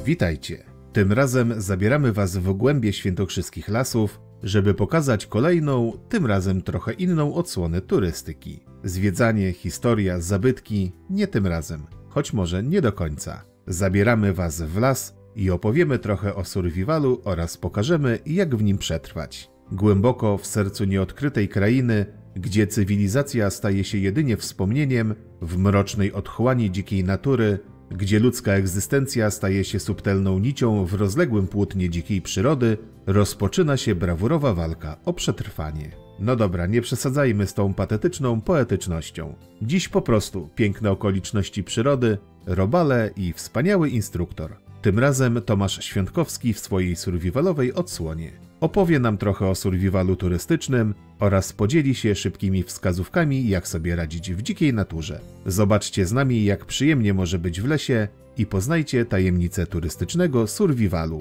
Witajcie! Tym razem zabieramy Was w głębie świętokrzyskich lasów, żeby pokazać kolejną, tym razem trochę inną odsłonę turystyki. Zwiedzanie, historia, zabytki, nie tym razem, choć może nie do końca. Zabieramy Was w las i opowiemy trochę o survivalu oraz pokażemy, jak w nim przetrwać. Głęboko w sercu nieodkrytej krainy, gdzie cywilizacja staje się jedynie wspomnieniem, w mrocznej otchłani dzikiej natury, gdzie ludzka egzystencja staje się subtelną nicią w rozległym płótnie dzikiej przyrody, rozpoczyna się brawurowa walka o przetrwanie. No dobra, nie przesadzajmy z tą patetyczną poetycznością. Dziś po prostu piękne okoliczności przyrody, robale i wspaniały instruktor. Tym razem Tomasz Świątkowski w swojej survivalowej odsłonie. Opowie nam trochę o survivalu turystycznym oraz podzieli się szybkimi wskazówkami, jak sobie radzić w dzikiej naturze. Zobaczcie z nami, jak przyjemnie może być w lesie i poznajcie tajemnice turystycznego survivalu.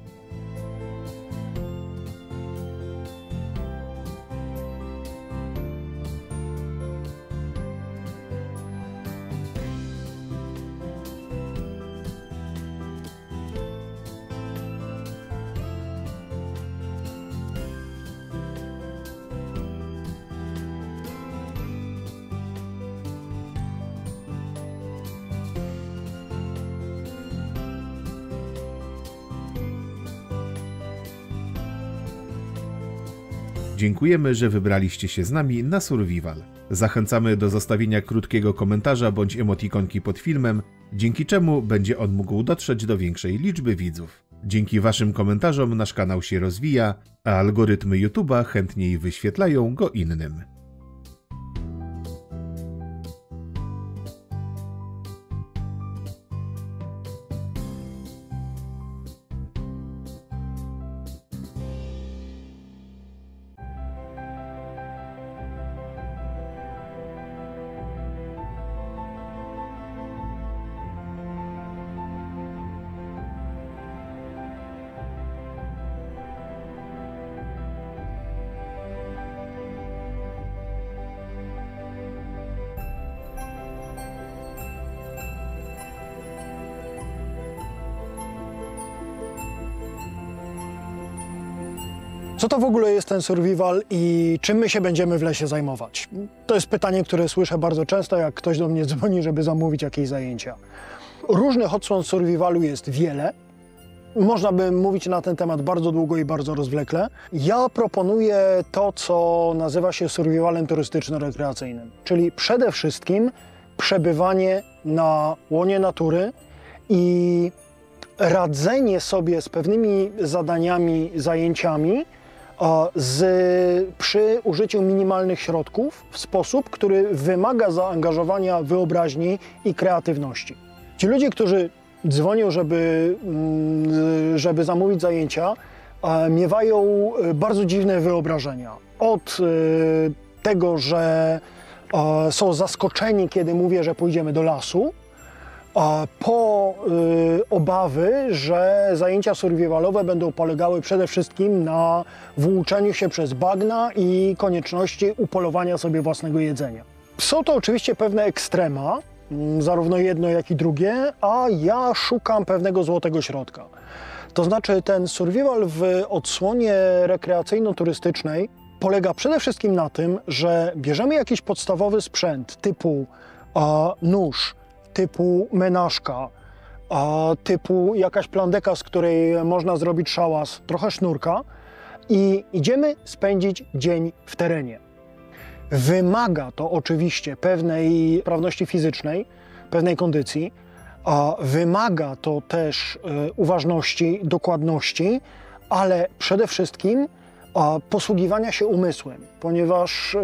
Dziękujemy, że wybraliście się z nami na survival. Zachęcamy do zostawienia krótkiego komentarza bądź emotikonki pod filmem, dzięki czemu będzie on mógł dotrzeć do większej liczby widzów. Dzięki Waszym komentarzom nasz kanał się rozwija, a algorytmy YouTube'a chętniej wyświetlają go innym. Co to w ogóle jest ten survival i czym my się będziemy w lesie zajmować? To jest pytanie, które słyszę bardzo często, jak ktoś do mnie dzwoni, żeby zamówić jakieś zajęcia. Różnych odsłon survivalu jest wiele. Można by mówić na ten temat bardzo długo i bardzo rozwlekle. Ja proponuję to, co nazywa się survivalem turystyczno-rekreacyjnym, czyli przede wszystkim przebywanie na łonie natury i radzenie sobie z pewnymi zadaniami, zajęciami przy użyciu minimalnych środków w sposób, który wymaga zaangażowania wyobraźni i kreatywności. Ci ludzie, którzy dzwonią, żeby zamówić zajęcia, miewają bardzo dziwne wyobrażenia. Od tego, że są zaskoczeni, kiedy mówię, że pójdziemy do lasu, po obawy, że zajęcia survivalowe będą polegały przede wszystkim na włóczeniu się przez bagna i konieczności upolowania sobie własnego jedzenia. Są to oczywiście pewne ekstrema, zarówno jedno, jak i drugie, a ja szukam pewnego złotego środka. To znaczy ten survival w odsłonie rekreacyjno-turystycznej polega przede wszystkim na tym, że bierzemy jakiś podstawowy sprzęt typu nóż, typu menażka, typu jakaś plandeka, z której można zrobić szałas, trochę sznurka i idziemy spędzić dzień w terenie. Wymaga to oczywiście pewnej sprawności fizycznej, pewnej kondycji, wymaga to też uważności, dokładności, ale przede wszystkim posługiwania się umysłem, ponieważ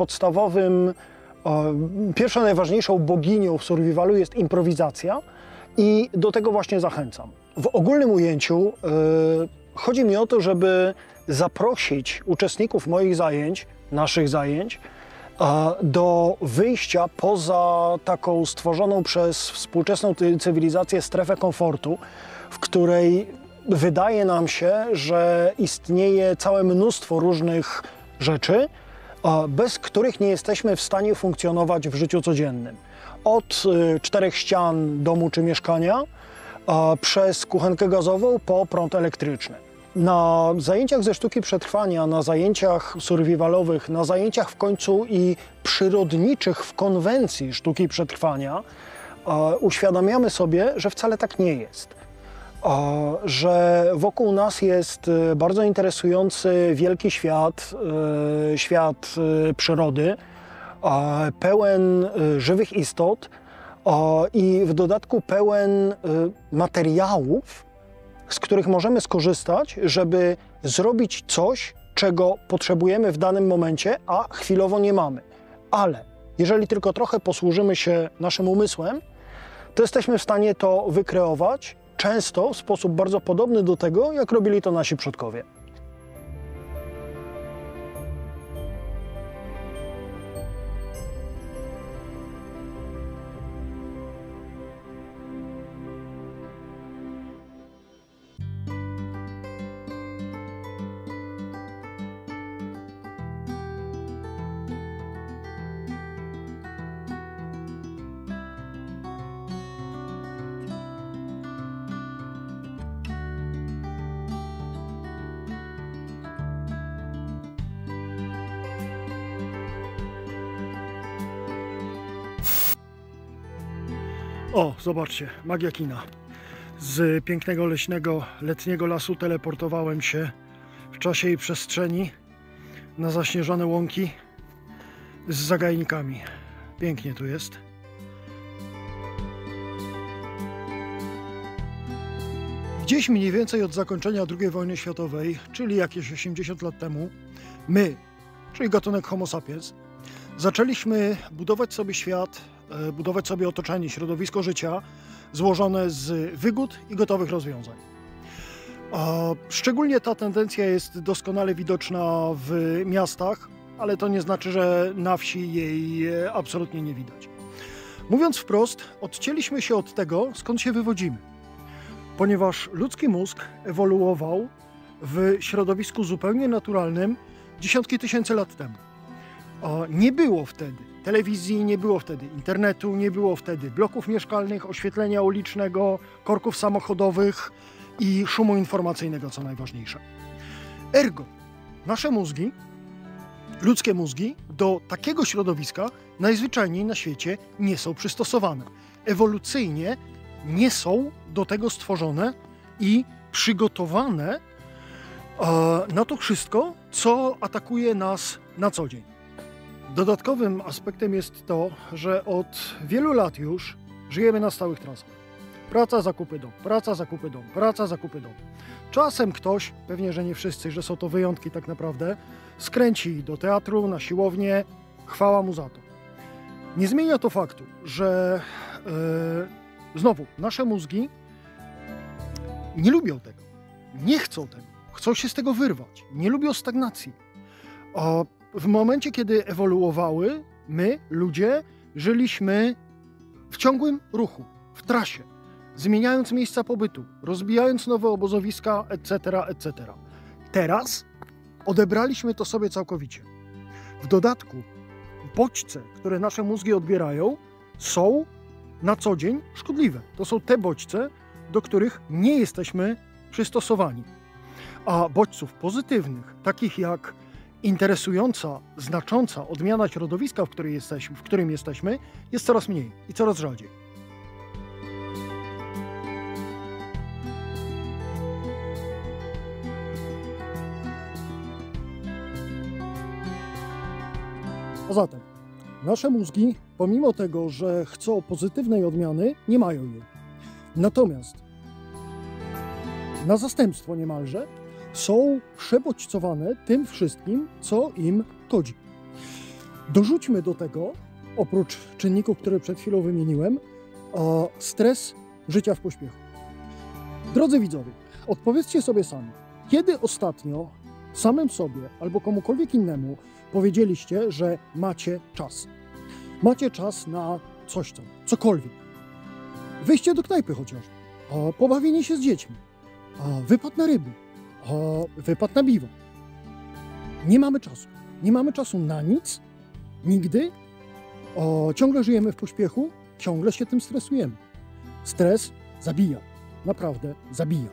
pierwszą najważniejszą boginią w survivalu jest improwizacja i do tego właśnie zachęcam. W ogólnym ujęciu chodzi mi o to, żeby zaprosić uczestników moich zajęć, naszych zajęć, do wyjścia poza taką stworzoną przez współczesną cywilizację strefę komfortu, w której wydaje nam się, że istnieje całe mnóstwo różnych rzeczy, bez których nie jesteśmy w stanie funkcjonować w życiu codziennym. Od czterech ścian domu czy mieszkania, przez kuchenkę gazową po prąd elektryczny. Na zajęciach ze sztuki przetrwania, na zajęciach survivalowych, na zajęciach w końcu i przyrodniczych w konwencji sztuki przetrwania uświadamiamy sobie, że wcale tak nie jest. Że wokół nas jest bardzo interesujący wielki świat, świat przyrody, pełen żywych istot i w dodatku pełen materiałów, z których możemy skorzystać, żeby zrobić coś, czego potrzebujemy w danym momencie, a chwilowo nie mamy. Ale jeżeli tylko trochę posłużymy się naszym umysłem, to jesteśmy w stanie to wykreować, często w sposób bardzo podobny do tego, jak robili to nasi przodkowie. O, zobaczcie, magia kina. Z pięknego, leśnego, letniego lasu teleportowałem się w czasie i przestrzeni na zaśnieżone łąki z zagajnikami. Pięknie tu jest. Gdzieś mniej więcej od zakończenia II wojny światowej, czyli jakieś 80 lat temu, my, czyli gatunek Homo sapiens, zaczęliśmy budować sobie świat, budować sobie otoczenie, środowisko życia złożone z wygód i gotowych rozwiązań. Szczególnie ta tendencja jest doskonale widoczna w miastach, ale to nie znaczy, że na wsi jej absolutnie nie widać. Mówiąc wprost, odcięliśmy się od tego, skąd się wywodzimy. Ponieważ ludzki mózg ewoluował w środowisku zupełnie naturalnym dziesiątki tysięcy lat temu. Nie było wtedy telewizji, nie było wtedy internetu, nie było wtedy bloków mieszkalnych, oświetlenia ulicznego, korków samochodowych i szumu informacyjnego, co najważniejsze. Ergo, nasze mózgi, ludzkie mózgi do takiego środowiska najzwyczajniej na świecie nie są przystosowane. Ewolucyjnie nie są do tego stworzone i przygotowane na to wszystko, co atakuje nas na co dzień. Dodatkowym aspektem jest to, że od wielu lat już żyjemy na stałych trasach. Praca, zakupy, dom, praca, zakupy, dom, praca, zakupy, dom. Czasem ktoś, pewnie, że nie wszyscy, że są to wyjątki tak naprawdę, skręci do teatru, na siłownię, chwała mu za to. Nie zmienia to faktu, że znowu nasze mózgi nie lubią tego, nie chcą tego, chcą się z tego wyrwać, nie lubią stagnacji. W momencie, kiedy ewoluowały, my, ludzie, żyliśmy w ciągłym ruchu, w trasie, zmieniając miejsca pobytu, rozbijając nowe obozowiska, etc., etc. Teraz odebraliśmy to sobie całkowicie. W dodatku bodźce, które nasze mózgi odbierają, są na co dzień szkodliwe. To są te bodźce, do których nie jesteśmy przystosowani. A bodźców pozytywnych, takich jak interesująca, znacząca odmiana środowiska, w którym jesteśmy, jest coraz mniej i coraz rzadziej. A zatem nasze mózgi, pomimo tego, że chcą pozytywnej odmiany, nie mają jej. Natomiast na zastępstwo niemalże są przebodźcowane tym wszystkim, co im kodzi. Dorzućmy do tego, oprócz czynników, które przed chwilą wymieniłem, stres życia w pośpiechu. Drodzy widzowie, odpowiedzcie sobie sami, kiedy ostatnio samym sobie albo komukolwiek innemu powiedzieliście, że macie czas. Macie czas na coś tam, cokolwiek. Wyjście do knajpy chociażby, pobawienie się z dziećmi, wypad na ryby, wypad na biwak. Nie mamy czasu. Nie mamy czasu na nic, nigdy. Ciągle żyjemy w pośpiechu, ciągle się tym stresujemy. Stres zabija. naprawdę zabija.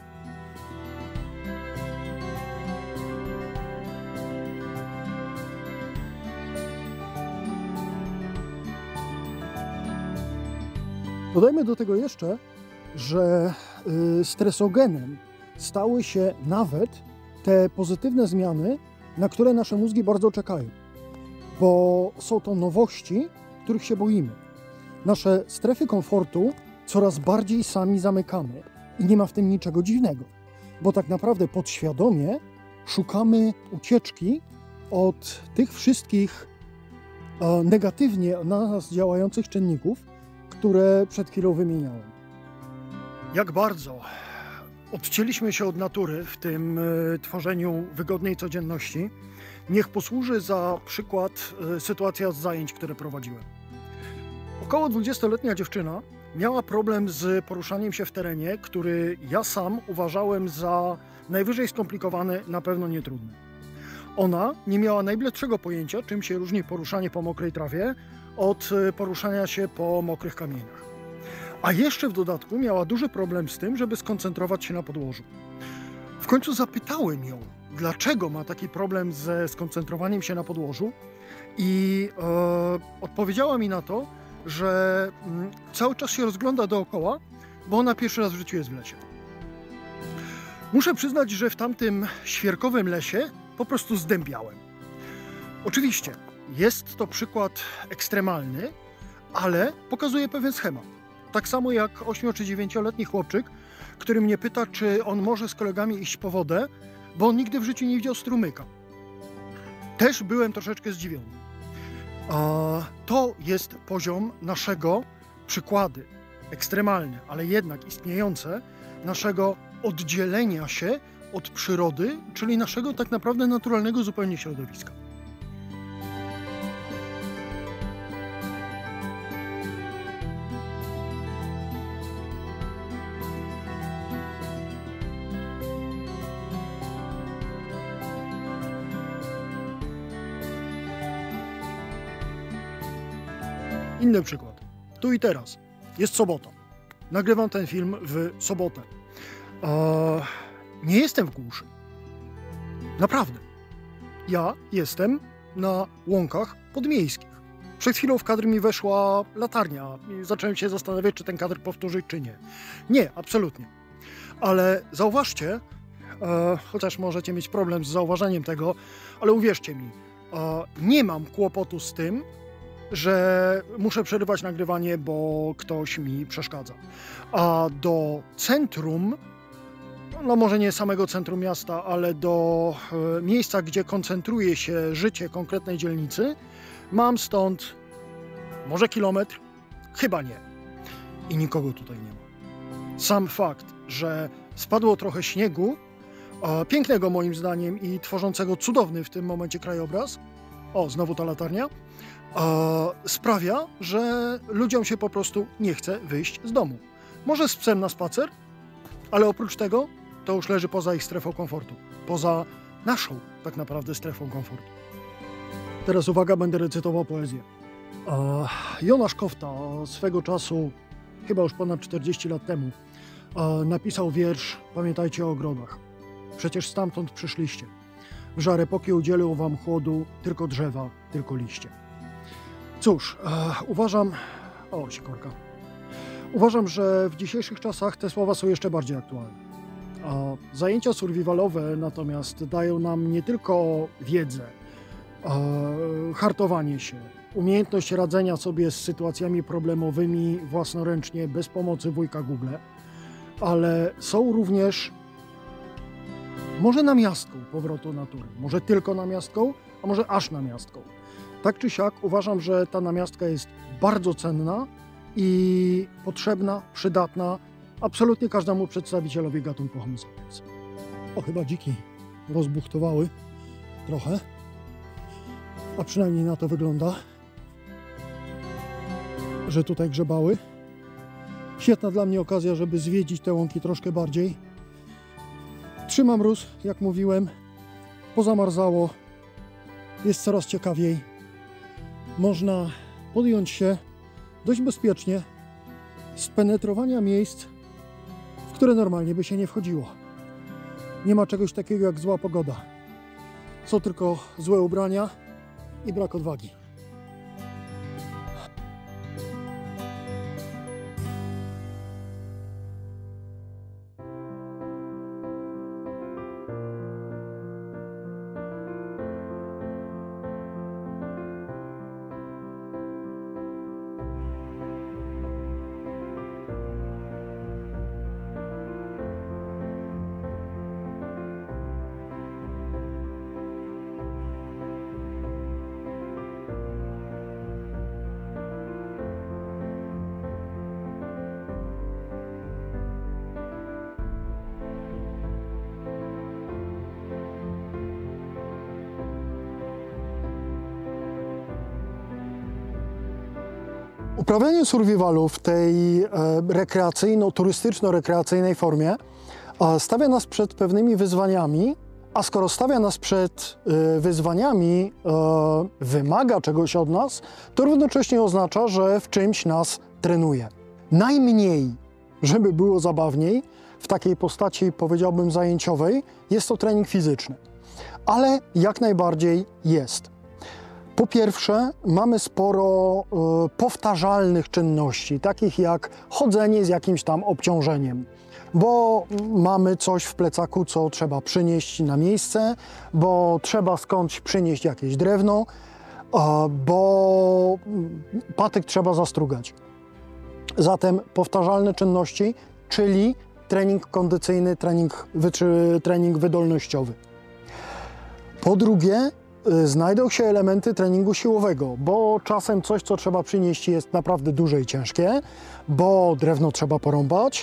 Dodajmy do tego jeszcze, że stresogenem stały się nawet te pozytywne zmiany, na które nasze mózgi bardzo czekają, bo są to nowości, których się boimy. Nasze strefy komfortu coraz bardziej sami zamykamy i nie ma w tym niczego dziwnego, bo tak naprawdę podświadomie szukamy ucieczki od tych wszystkich negatywnie na nas działających czynników, które przed chwilą wymieniałem. Jak bardzo odcięliśmy się od natury w tym tworzeniu wygodnej codzienności, niech posłuży za przykład sytuacja z zajęć, które prowadziłem. Około 20-letnia dziewczyna miała problem z poruszaniem się w terenie, który ja sam uważałem za najwyżej skomplikowany, na pewno nietrudny. Ona nie miała najbladszego pojęcia, czym się różni poruszanie po mokrej trawie od poruszania się po mokrych kamieniach. A jeszcze w dodatku miała duży problem z tym, żeby skoncentrować się na podłożu. W końcu zapytałem ją, dlaczego ma taki problem ze skoncentrowaniem się na podłożu i odpowiedziała mi na to, że cały czas się rozgląda dookoła, bo ona pierwszy raz w życiu jest w lesie. Muszę przyznać, że w tamtym świerkowym lesie po prostu zdębiałem. Oczywiście jest to przykład ekstremalny, ale pokazuje pewien schemat. Tak samo jak 8- czy 9-letni chłopczyk, który mnie pyta, czy on może z kolegami iść po wodę, bo on nigdy w życiu nie widział strumyka. Też byłem troszeczkę zdziwiony. To jest poziom naszego, przykłady ekstremalne, ale jednak istniejące, naszego oddzielenia się od przyrody, czyli naszego tak naprawdę naturalnego zupełnie środowiska. Inny przykład. Tu i teraz. Jest sobota. Nagrywam ten film w sobotę. Nie jestem w głuszy. Naprawdę. Ja jestem na łąkach podmiejskich. Przed chwilą w kadr mi weszła latarnia i zacząłem się zastanawiać, czy ten kadr powtórzyć, czy nie. Nie, absolutnie. Ale zauważcie, chociaż możecie mieć problem z zauważeniem tego, ale uwierzcie mi, nie mam kłopotu z tym, że muszę przerywać nagrywanie, bo ktoś mi przeszkadza. A do centrum, no może nie samego centrum miasta, ale do miejsca, gdzie koncentruje się życie konkretnej dzielnicy, mam stąd może kilometr, chyba nie. I nikogo tutaj nie ma. Sam fakt, że spadło trochę śniegu, pięknego moim zdaniem i tworzącego cudowny w tym momencie krajobraz, o, znowu ta latarnia, sprawia, że ludziom się po prostu nie chce wyjść z domu. Może z psem na spacer, ale oprócz tego to już leży poza ich strefą komfortu. Poza naszą tak naprawdę strefą komfortu. Teraz uwaga, będę recytował poezję. Jonasz Kofta swego czasu, chyba już ponad 40 lat temu, napisał wiersz "Pamiętajcie o ogrodach. Przecież stamtąd przyszliście. W żar epoki udzielą wam chłodu tylko drzewa, tylko liście". Cóż, uważam... O, sikorka. Uważam, że w dzisiejszych czasach te słowa są jeszcze bardziej aktualne. Zajęcia survivalowe natomiast dają nam nie tylko wiedzę, hartowanie się, umiejętność radzenia sobie z sytuacjami problemowymi własnoręcznie, bez pomocy wujka Google, ale są również może namiastką powrotu natury, może tylko namiastką, a może aż namiastką. Tak czy siak uważam, że ta namiastka jest bardzo cenna i potrzebna, przydatna absolutnie każdemu przedstawicielowi gatunku Homo sapiens. O, chyba dziki rozbuchtowały trochę, a przynajmniej na to wygląda, że tutaj grzebały. Świetna dla mnie okazja, żeby zwiedzić te łąki troszkę bardziej. Trzyma mróz, jak mówiłem, pozamarzało, jest coraz ciekawiej. Można podjąć się dość bezpiecznie z penetrowania miejsc, które normalnie by się nie wchodziło. Nie ma czegoś takiego jak zła pogoda. Są tylko złe ubrania i brak odwagi. Uprawianie survivalu w tej turystyczno-rekreacyjnej formie stawia nas przed pewnymi wyzwaniami, a skoro stawia nas przed wyzwaniami, wymaga czegoś od nas, to równocześnie oznacza, że w czymś nas trenuje. Najmniej, żeby było zabawniej, w takiej postaci, powiedziałbym, zajęciowej, jest to trening fizyczny, ale jak najbardziej jest. Po pierwsze, mamy sporo powtarzalnych czynności, takich jak chodzenie z jakimś tam obciążeniem, bo mamy coś w plecaku, co trzeba przynieść na miejsce, bo trzeba skądś przynieść jakieś drewno, bo patyk trzeba zastrugać. Zatem powtarzalne czynności, czyli trening kondycyjny, trening wydolnościowy. Po drugie, znajdą się elementy treningu siłowego, bo czasem coś, co trzeba przynieść, jest naprawdę duże i ciężkie, bo drewno trzeba porąbać,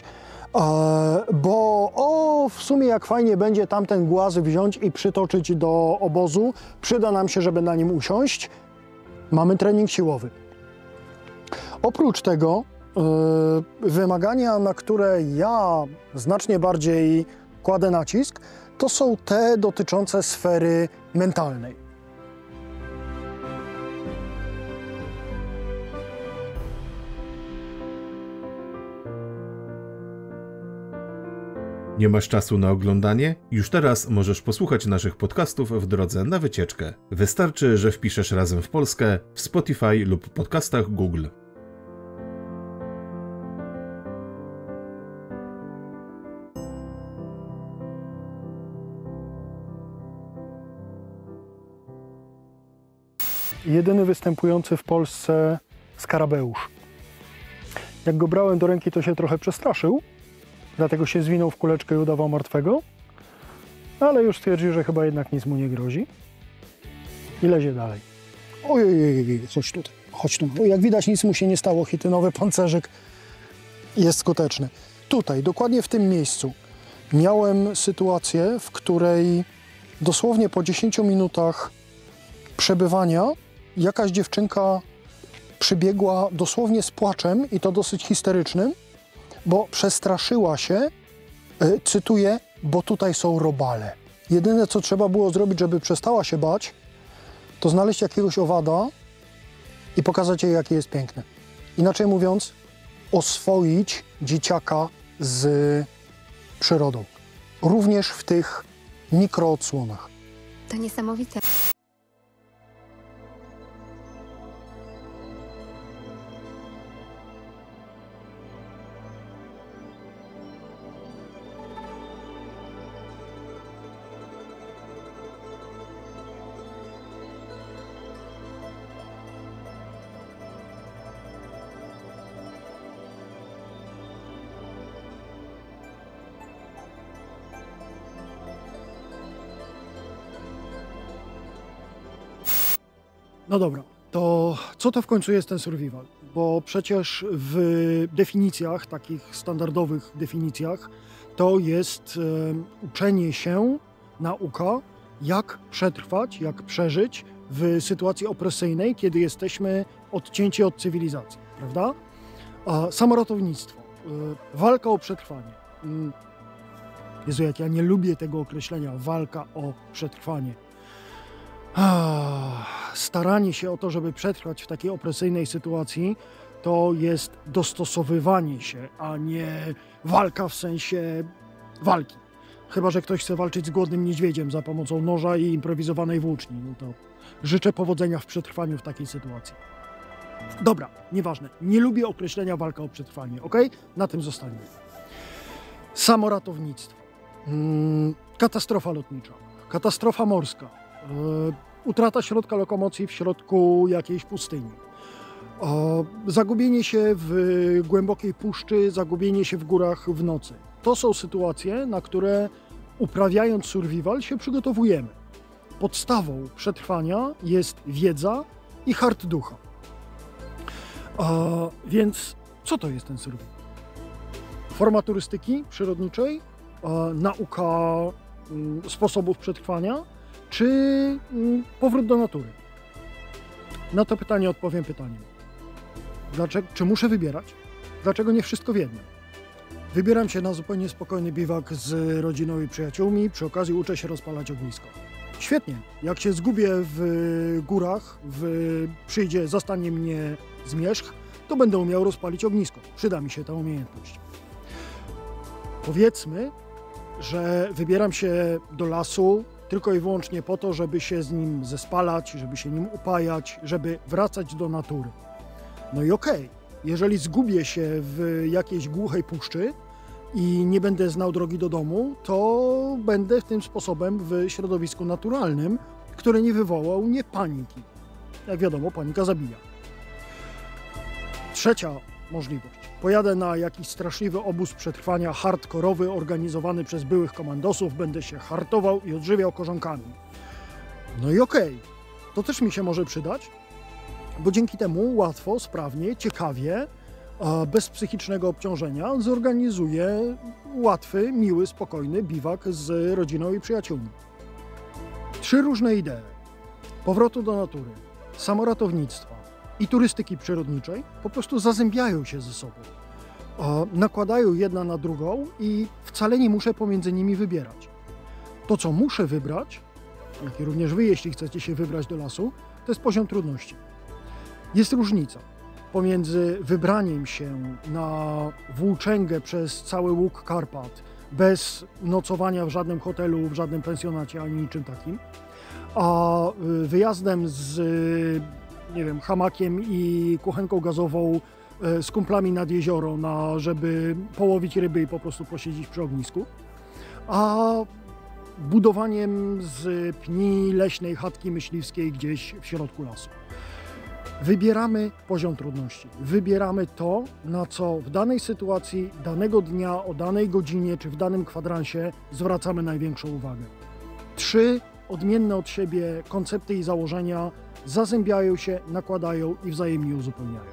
bo w sumie jak fajnie będzie tamten głaz wziąć i przytoczyć do obozu, przyda nam się, żeby na nim usiąść. Mamy trening siłowy. Oprócz tego wymagania, na które ja znacznie bardziej kładę nacisk, to są te dotyczące sfery mentalnej. Nie masz czasu na oglądanie? Już teraz możesz posłuchać naszych podcastów w drodze na wycieczkę. Wystarczy, że wpiszesz Razem w Polskę w Spotify lub podcastach Google. Jedyny występujący w Polsce skarabeusz. Jak go brałem do ręki, to się trochę przestraszył, dlatego się zwinął w kuleczkę i udawał martwego, ale już stwierdził, że chyba jednak nic mu nie grozi i lezie dalej. Ojej, chodź tu. Jak widać, nic mu się nie stało, chitynowy pancerzyk jest skuteczny. Tutaj, dokładnie w tym miejscu, miałem sytuację, w której dosłownie po 10 minutach przebywania jakaś dziewczynka przybiegła dosłownie z płaczem, i to dosyć histerycznym, bo przestraszyła się, cytuję, bo tutaj są robale. Jedyne, co trzeba było zrobić, żeby przestała się bać, to znaleźć jakiegoś owada i pokazać jej, jaki jest piękny. Inaczej mówiąc, oswoić dzieciaka z przyrodą. Również w tych mikroodsłonach. To niesamowite. No dobra, to co to w końcu jest ten survival? Bo przecież w definicjach, takich standardowych definicjach, to jest uczenie się, nauka, jak przetrwać, jak przeżyć w sytuacji opresyjnej, kiedy jesteśmy odcięci od cywilizacji, prawda? Samoratownictwo, walka o przetrwanie. Jezu, jak ja nie lubię tego określenia, walka o przetrwanie. Staranie się o to, żeby przetrwać w takiej opresyjnej sytuacji, to jest dostosowywanie się, a nie walka w sensie walki. Chyba że ktoś chce walczyć z głodnym niedźwiedziem za pomocą noża i improwizowanej włóczni. No to życzę powodzenia w przetrwaniu w takiej sytuacji. Dobra, nieważne. Nie lubię określenia walka o przetrwanie, ok? Na tym zostańmy. Samoratownictwo. Katastrofa lotnicza. Katastrofa morska. Utrata środka lokomocji w środku jakiejś pustyni. Zagubienie się w głębokiej puszczy, zagubienie się w górach w nocy. To są sytuacje, na które uprawiając survival się przygotowujemy. Podstawą przetrwania jest wiedza i hart ducha. Więc co to jest ten survival? Forma turystyki przyrodniczej, nauka sposobów przetrwania, czy powrót do natury? Na to pytanie odpowiem pytaniem. Czy muszę wybierać? Dlaczego nie wszystko w jednym? Wybieram się na zupełnie spokojny biwak z rodziną i przyjaciółmi, przy okazji uczę się rozpalać ognisko. Świetnie, jak się zgubię w górach, zastanie mnie zmierzch, to będę umiał rozpalić ognisko. Przyda mi się ta umiejętność. Powiedzmy, że wybieram się do lasu tylko i wyłącznie po to, żeby się z nim zespalać, żeby się nim upajać, żeby wracać do natury. No i okej, jeżeli zgubię się w jakiejś głuchej puszczy i nie będę znał drogi do domu, to będę tym sposobem w środowisku naturalnym, które nie wywoła u mnie paniki. Jak wiadomo, panika zabija. Trzecia możliwość. Pojadę na jakiś straszliwy obóz przetrwania hardkorowy organizowany przez byłych komandosów, będę się hartował i odżywiał korzonkami. No i okej, to też mi się może przydać, bo dzięki temu łatwo, sprawnie, ciekawie, bez psychicznego obciążenia zorganizuję łatwy, miły, spokojny biwak z rodziną i przyjaciółmi. 3 różne idee powrotu do natury, samoratownictwa i turystyki przyrodniczej po prostu zazębiają się ze sobą. Nakładają jedna na drugą i wcale nie muszę pomiędzy nimi wybierać. To, co muszę wybrać, jak i również wy, jeśli chcecie się wybrać do lasu, to jest poziom trudności. Jest różnica pomiędzy wybraniem się na włóczęgę przez cały łuk Karpat, bez nocowania w żadnym hotelu, w żadnym pensjonacie, ani niczym takim, a wyjazdem z, nie wiem, hamakiem i kuchenką gazową z kumplami nad jezioro, żeby połowić ryby i po prostu posiedzieć przy ognisku, a budowaniem z pni leśnej chatki myśliwskiej gdzieś w środku lasu. Wybieramy poziom trudności. Wybieramy to, na co w danej sytuacji, danego dnia, o danej godzinie czy w danym kwadransie zwracamy największą uwagę. 3 odmienne od siebie koncepty i założenia zazębiają się, nakładają i wzajemnie uzupełniają.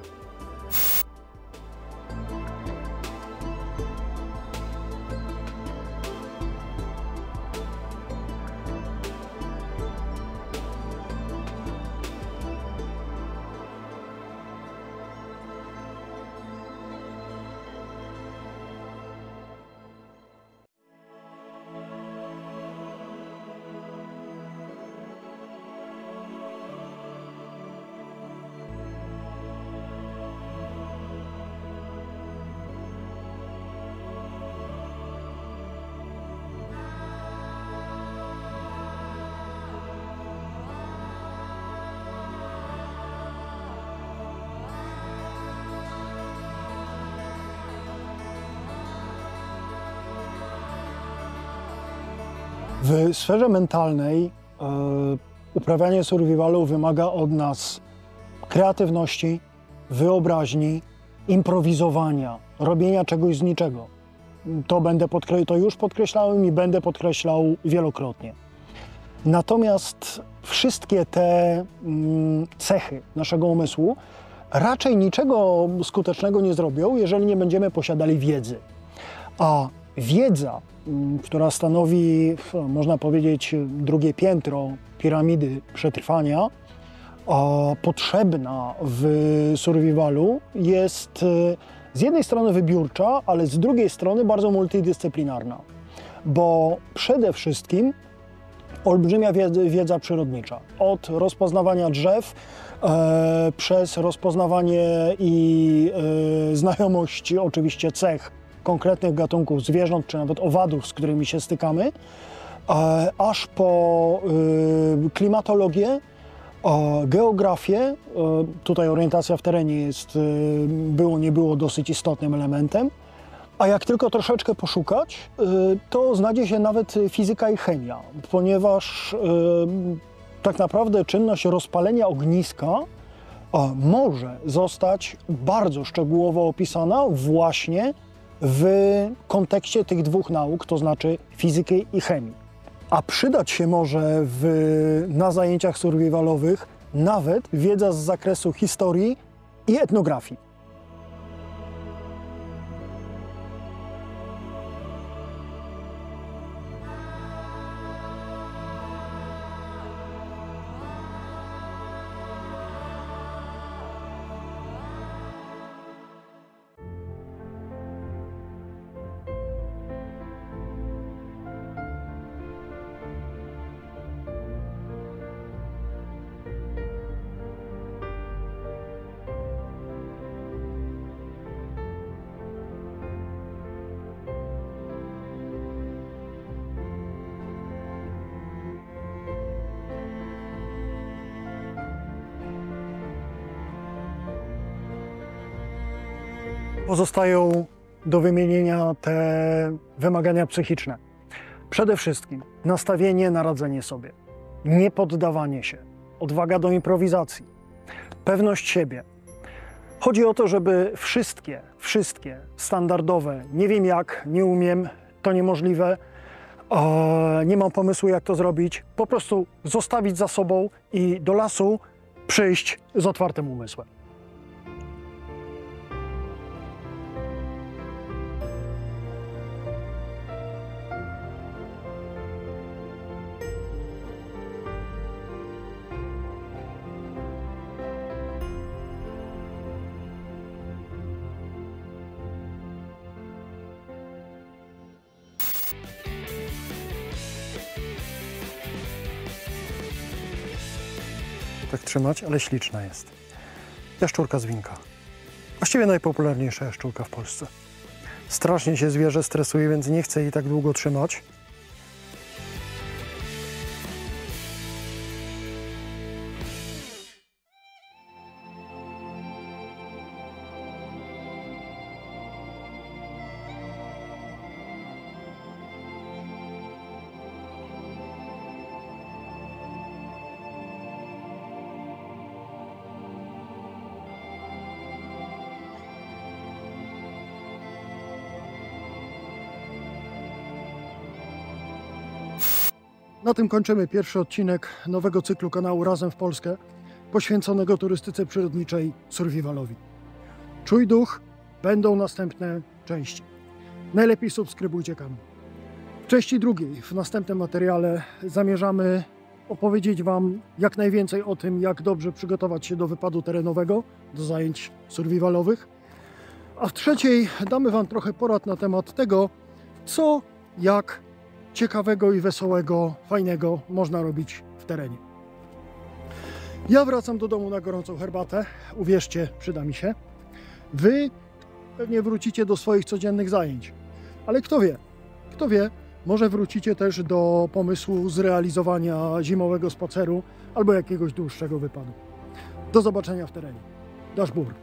W sferze mentalnej uprawianie survivalu wymaga od nas kreatywności, wyobraźni, improwizowania, robienia czegoś z niczego. To już podkreślałem i będę podkreślał wielokrotnie. Natomiast wszystkie te cechy naszego umysłu raczej niczego skutecznego nie zrobią, jeżeli nie będziemy posiadali wiedzy. A wiedza, która stanowi, można powiedzieć, drugie piętro piramidy przetrwania, potrzebna w survivalu, jest z jednej strony wybiórcza, ale z drugiej strony bardzo multidyscyplinarna. Bo przede wszystkim olbrzymia wiedza przyrodnicza. Od rozpoznawania drzew, przez rozpoznawanie i znajomość oczywiście cech konkretnych gatunków zwierząt, czy nawet owadów, z którymi się stykamy, aż po klimatologię, geografię. Tutaj orientacja w terenie jest, było nie było, dosyć istotnym elementem. A jak tylko troszeczkę poszukać, to znajdzie się nawet fizyka i chemia, ponieważ tak naprawdę czynność rozpalenia ogniska może zostać bardzo szczegółowo opisana właśnie w kontekście tych dwóch nauk, to znaczy fizyki i chemii. A przydać się może na zajęciach survivalowych nawet wiedza z zakresu historii i etnografii. Pozostają do wymienienia te wymagania psychiczne. Przede wszystkim nastawienie na radzenie sobie, niepoddawanie się, odwaga do improwizacji, pewność siebie. Chodzi o to, żeby wszystkie standardowe, nie wiem jak, nie umiem, to niemożliwe, nie mam pomysłu jak to zrobić, po prostu zostawić za sobą i do lasu przyjść z otwartym umysłem. Tak trzymać, ale śliczna jest. Jaszczurka zwinka. Właściwie najpopularniejsza jaszczurka w Polsce. Strasznie się zwierzę stresuje, więc nie chcę jej tak długo trzymać. Na tym kończymy pierwszy odcinek nowego cyklu kanału Razem w Polskę, poświęconego turystyce przyrodniczej survivalowi. Czuj duch, będą następne części. Najlepiej subskrybujcie kanał. W części drugiej, w następnym materiale, zamierzamy opowiedzieć Wam jak najwięcej o tym, jak dobrze przygotować się do wypadu terenowego, do zajęć survivalowych. A w trzeciej damy Wam trochę porad na temat tego, co, jak ciekawego i wesołego, fajnego można robić w terenie. Ja wracam do domu na gorącą herbatę. Uwierzcie, przyda mi się. Wy pewnie wrócicie do swoich codziennych zajęć. Ale kto wie, może wrócicie też do pomysłu zrealizowania zimowego spaceru albo jakiegoś dłuższego wypadu. Do zobaczenia w terenie. Dashbur.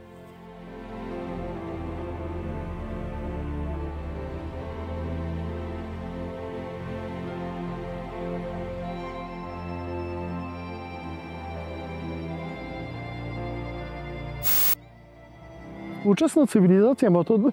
Współczesna cywilizacja ma to...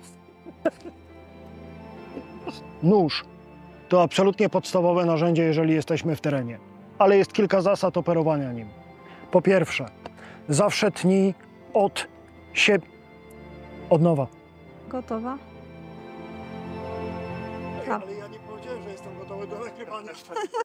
Nóż to absolutnie podstawowe narzędzie, jeżeli jesteśmy w terenie. Ale jest kilka zasad operowania nim. Po pierwsze, zawsze tnij od siebie... Od nowa. Gotowa? Ale ja nie powiedziałem, że jestem gotowy do nagrywania.